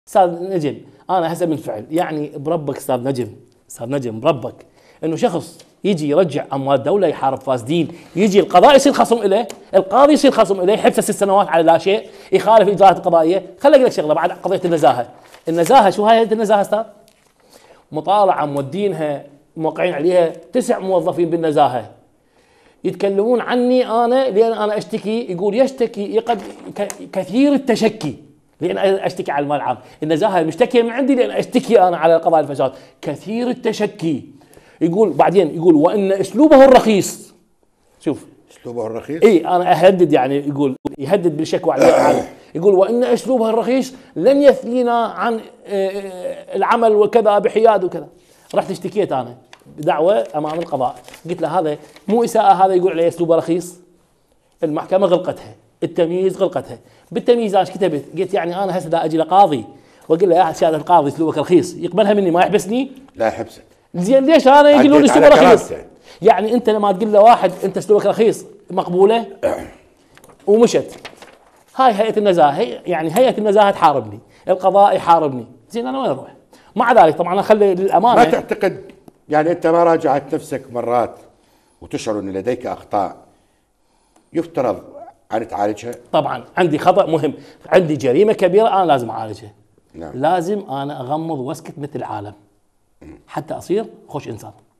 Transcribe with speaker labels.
Speaker 1: استاذ نجم، انا هسه بالفعل يعني بربك استاذ نجم، استاذ نجم بربك انه شخص يجي يرجع اموال الدوله يحارب فاسدين، يجي القضاء يصير خصم له، القاضي يصير خصم له، يحبسه 6 سنوات على لا شيء، يخالف الاجراءات القضائيه. خليني اقول لك شغله بعد قضيه النزاهه. النزاهه شو هاي النزاهه استاذ؟ مطالعه مودينها موقعين عليها 9 موظفين بالنزاهه يتكلمون عني انا لان انا اشتكي، يقول يشتكي كثير التشكي لان اشتكي على المال العام، النزاهه مشتكيه من عندي لان اشتكي انا على قضاء الفساد، كثير التشكي. يقول بعدين يقول وان اسلوبه الرخيص، شوف
Speaker 2: اسلوبه الرخيص؟
Speaker 1: اي انا اهدد يعني، يقول يهدد بالشكوى على العالم، يقول وان اسلوبه الرخيص لن يثنينا عن العمل وكذا بحياد وكذا. رحت اشتكيت انا بدعوه امام القضاء، قلت له هذا مو اساءه، هذا يقول عليه اسلوبه رخيص. المحكمه غلقتها، التمييز غلقتها. بالتمييز ايش كتبت؟ قلت يعني انا هسه دا اجي لقاضي واقول له يا سياده القاضي اسلوبك رخيص، يقبلها مني ما يحبسني؟
Speaker 2: لا يحبسك.
Speaker 1: زين ليش انا يقولون لي اسلوبه رخيص؟ يعني انت لما تقول له واحد انت اسلوبك رخيص مقبوله ومشت. هاي هيئه النزاهه، يعني هيئه النزاهه تحاربني، القضاء يحاربني، زين انا وين اروح؟ مع ذلك طبعا اخلي للامانه.
Speaker 2: ما تعتقد يعني انت ما راجعت نفسك مرات وتشعر ان لديك اخطاء يفترض ان تعالجها؟
Speaker 1: طبعا عندي خطا مهم، عندي جريمه كبيره انا لازم اعالجها.
Speaker 2: نعم.
Speaker 1: لازم انا اغمض واسكت مثل العالم حتى اصير خوش انسان.